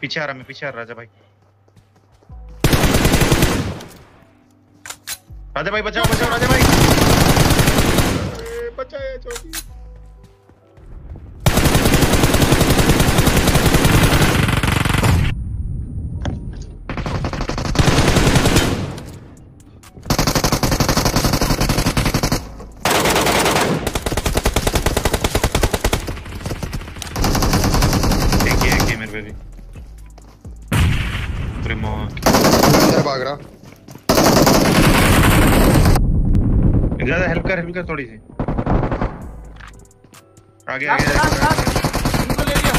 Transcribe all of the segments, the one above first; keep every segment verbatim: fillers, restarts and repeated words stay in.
पीछे आ रहा, मैं पीछे आ रहा राजा भाई। राजा भाई बचाओ बचाओ राजा भाई, बचाओ छोटी। भी अंदर भाग रहा। ज्यादा हेल्प कर, हेल्प कर थोड़ी सी आगे आगे इनको ले लिया।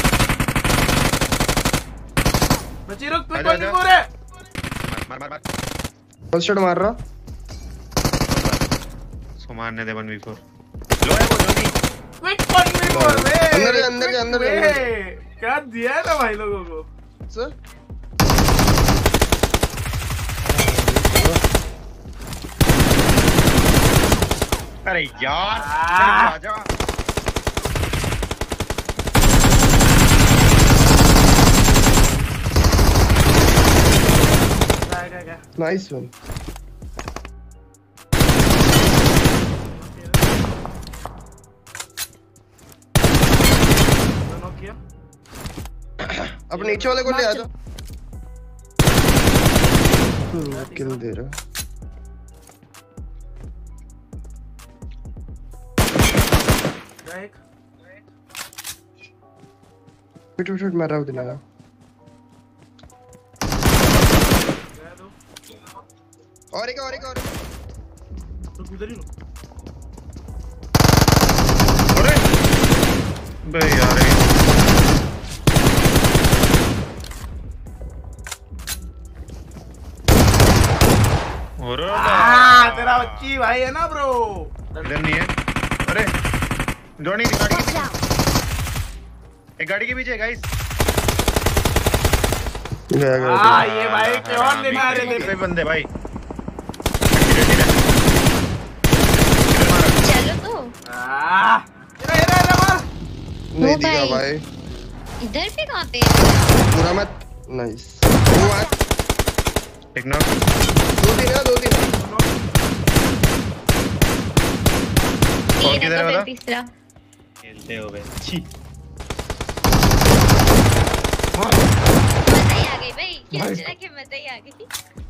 बची रुक, तू कोई नहीं बोल रहे। मार मार मार फर्स्ट शॉट मार रहा। उसको मारने दे। वन वी फोर लो है वो Johnny. Quick one V four में अंदर अंदर के अंदर क्या दिया है ना भाई लोगों को सर। अरे यार आजा। Nice one. अब नीचे वाले को ले आजा। किल दे रहा। फिट फिट मार रहा हूँ दिला। और एक और एक और। तो किधर ही लो। अरे बे यार और आ तेरा बच्ची भाई है ना ब्रो। इधर नहीं है। अरे जोनी गाड़ी के पीछे, एक गाड़ी के पीछे गाइस। हां ये भाई क्यों लेना आ रहे थे बंदे भाई। चलो तो आ तेरा तेरा तेरा नहीं दिखा भाई। इधर पे कहां पे पूरा मत। नाइस एक नॉक। दो दिन है, दो दिन और किधर वाला तीसरा खेलते हो बे। छी मजा ही आ गई भाई, क्या चला के मजा ही आ गई।